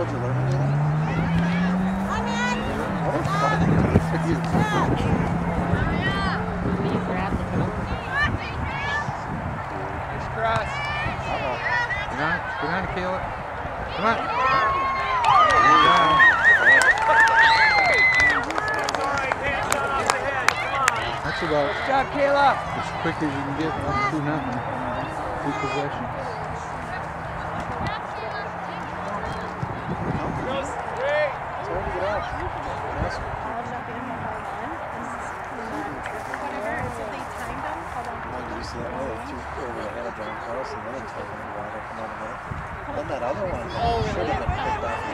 Did you learn anything? What a fun day for you. Nice cross. Get on, Kayla. Come on. That's about good job, Kayla. As quick as you can get 1-2-0. 2 possessions. And that other one should have been picked off.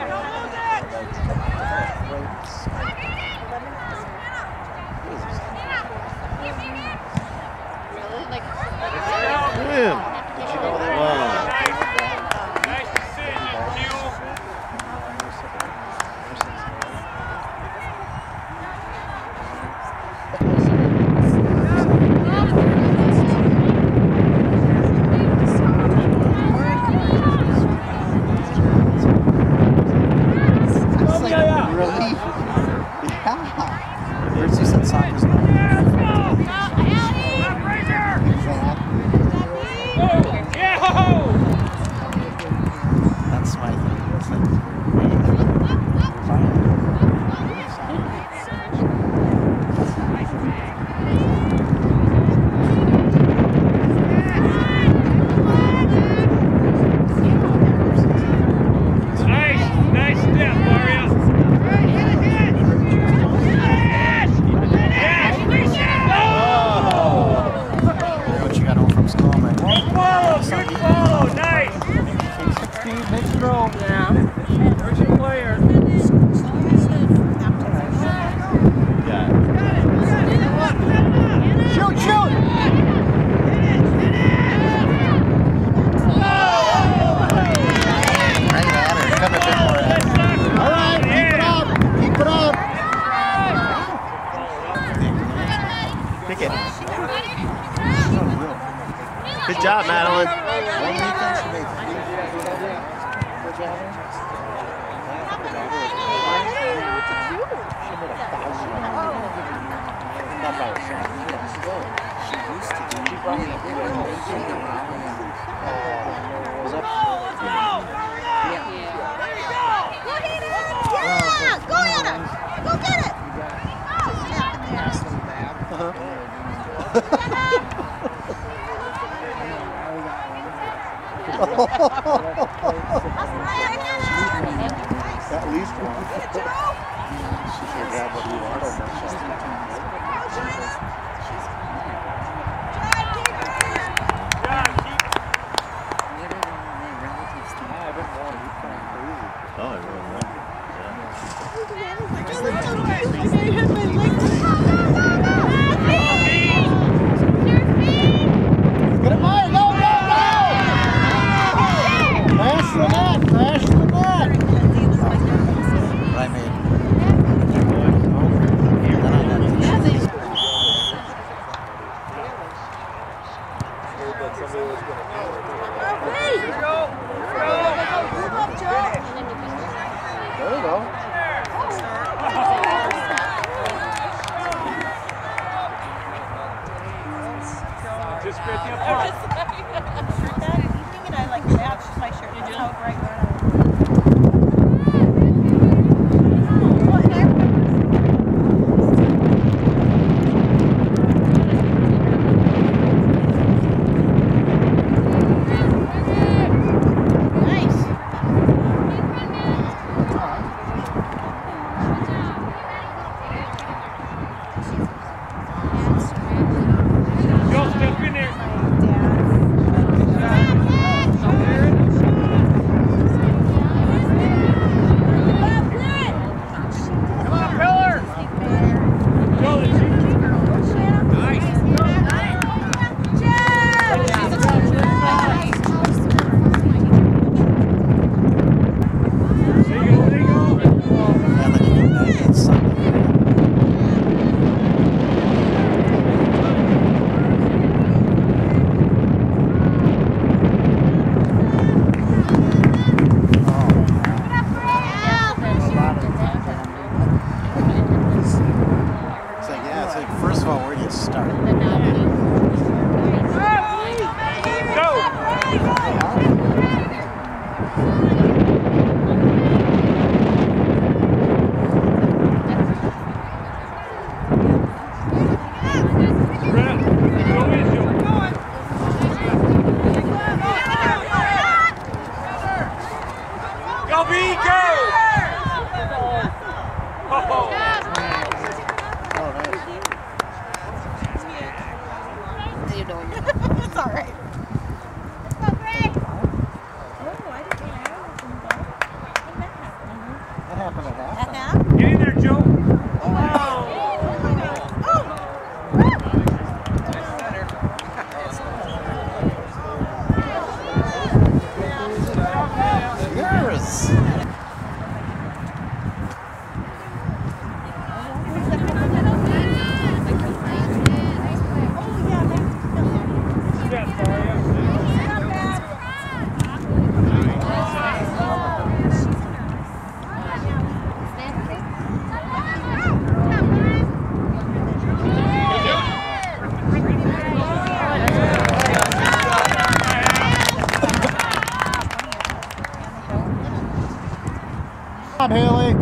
Really? Like, Did you know that? Nice decision, Q. Good job, Madeline. Go Anna! Go get it! At least one. She can grab what you want over. Oh, I really love Get it, Maya! Go, go, go! Crash the net! Crash the net! What I made. Hey! Go! Go! job, Haley.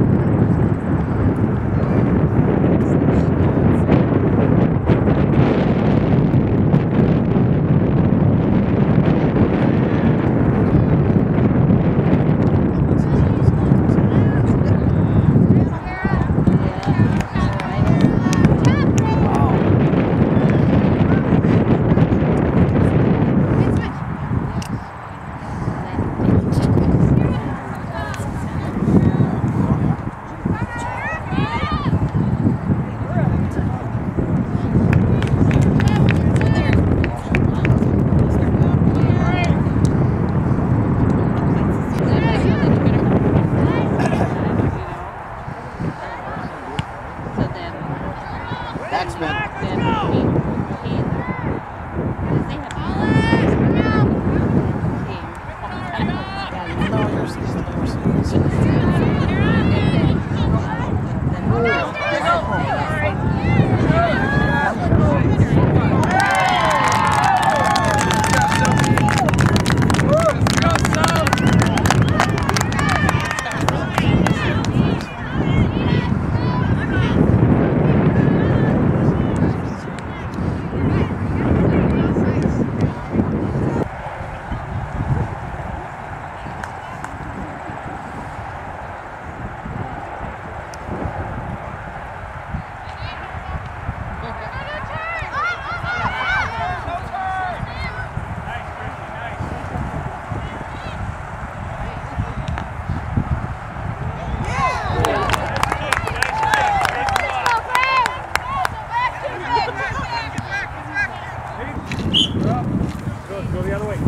Go the other way.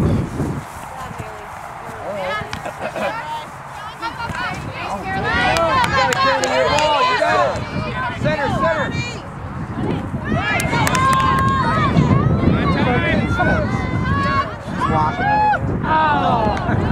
Center. She's walking right there. Oh!